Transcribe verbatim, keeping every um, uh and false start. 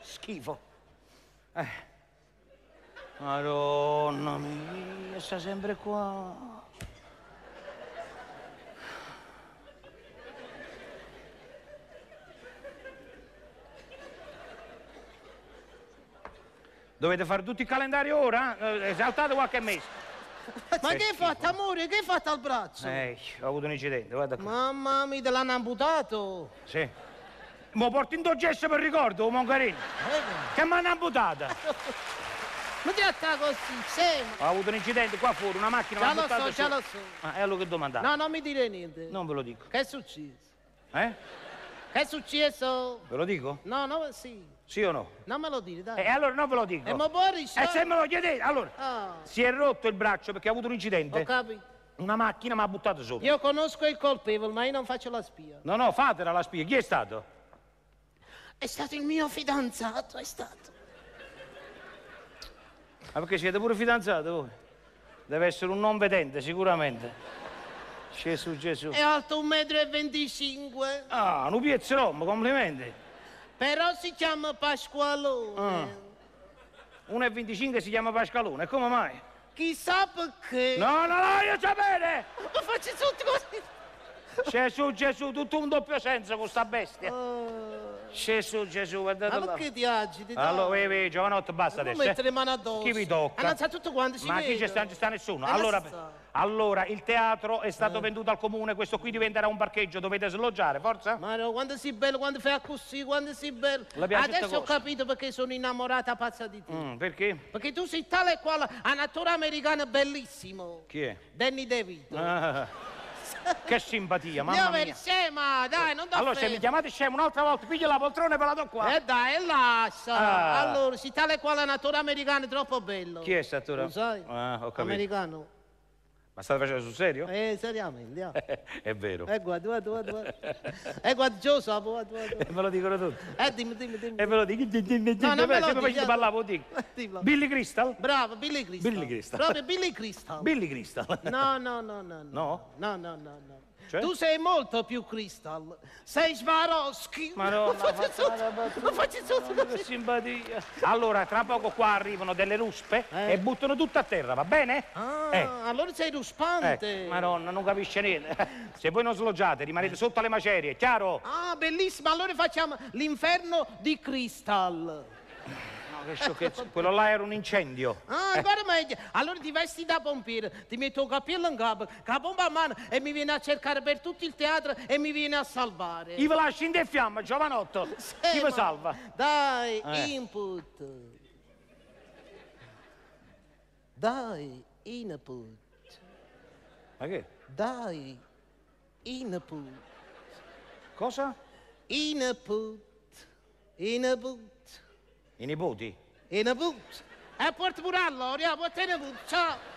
schifo. Eh. Madonna mia, sta sempre qua. Dovete fare tutti i calendari ora? Eh, saltate qualche mese. Ma che hai fatto, amore? Che hai fatto al braccio? Eh, ho avuto un incidente, guarda qua. Mamma mia, te l'hanno amputato? Sì. Mo porti in gesso per ricordo, o Mongarino. Eh, Che mi hanno amputata. Ma ti attacco così, sembra. Ho avuto un incidente qua fuori, una macchina mi Già ha lo buttato so, su. già lo so. Ah, è allora che domandate? No, non mi dire niente. Non ve lo dico. Che è successo? Eh? Che è successo? Ve lo dico? No, no, sì. Sì o no? Non me lo dire, dai. E eh, allora non ve lo dico. E mo poi E se me lo chiedete, allora, Ah, si è rotto il braccio perché ha avuto un incidente. ho capito. Una macchina mi ha buttato sopra. Io conosco il colpevole, ma io non faccio la spia. No, no, fatela la spia. Chi è stato? È stato il mio fidanzato, è stato. Ma perché siete pure fidanzati voi? Deve essere un non vedente, sicuramente. Gesù, Gesù. È alto un metro e venticinque. Ah, un piezzerom, complimenti. Però si chiama Pasqualone. uno e venticinque si chiama Pascalone, e come mai? Chissà perché. No, no, no, io sapere! Lo faccio tutto così. Gesù, Gesù, tutto un doppio senso con sta bestia. Oh. Gesù, Gesù, guardate Ma là. perché ti agiti? dai? Allora, vedi, vedi, giovanotto, basta Non adesso. mettere eh. le mani addosso. Chi vi tocca? Annanzi a tutto quanto si Ma vede. chi c'è sta? Non ci sta nessuno. Eh, Allora, non si sta. allora, il teatro è stato Eh. venduto al comune, questo qui diventerà un parcheggio, dovete sloggiare, forza? Ma no, quando sei bello, quando fai così, quando sei bello. Le piace Adesso sta ho cosa? capito perché sono innamorata pazza di te. Mm, perché? Perché tu sei tale e quale un attore americano bellissimo. Chi è? Danny DeVito. Ah, che simpatia, mamma Io mia. per scema, dai, non ti Allora, se mi chiamate scemo un'altra volta, piglia la poltrona e ve la do qua. Eh dai, lascia. Ah. Allora, sei tale e quale un attore americano troppo bello. Chi è statura? Lo sai? Ah, ho capito. Americano. Ma state facendo sul serio? Eh, seriamente, ah. È vero. Eh, guarda, guarda, guarda, guarda. Eh, guarda, Gio, sapo, guarda, guarda. E me lo dicono tutti. Eh, dimmi, dimmi, dimmi. E ve lo dico. No, non me lo Se mi dici, facete eh. parlare, lo dico. Dillo. Billy Crystal? Bravo, Billy Crystal. Billy Crystal. Proprio Billy Crystal. Billy Crystal. No, no, no, no. No? No, no, no, no. Cioè? Tu sei molto più Crystal. Sei Swarovski. Madonna, Lo faccio tutto. Lo faccio tutto Che così. simpatia. Allora, tra poco qua arrivano delle ruspe Eh. e buttano tutto a terra, va bene? Ah, Eh. allora sei ruspante. Ecco, Madonna, non capisce niente. Se voi non sloggiate, rimanete sotto alle macerie, chiaro? Ah, bellissimo. Allora facciamo l'inferno di Crystal. No, che sciocchezza. Quello là era un incendio. Ah, ancora meglio. Allora ti vesti da pompiere, ti metto il cappello in capo, la bomba a mano e mi viene a cercare per tutto il teatro e mi viene a salvare. Io ve lascio in fiamma, giovanotto. Eh, Chi vi ma- salva? Dai, Eh. input. Dai, input. Ma che? Dai, input. Cosa? Input. Input. I nipoti? Input. E porti pure allora, porti input. Ciao.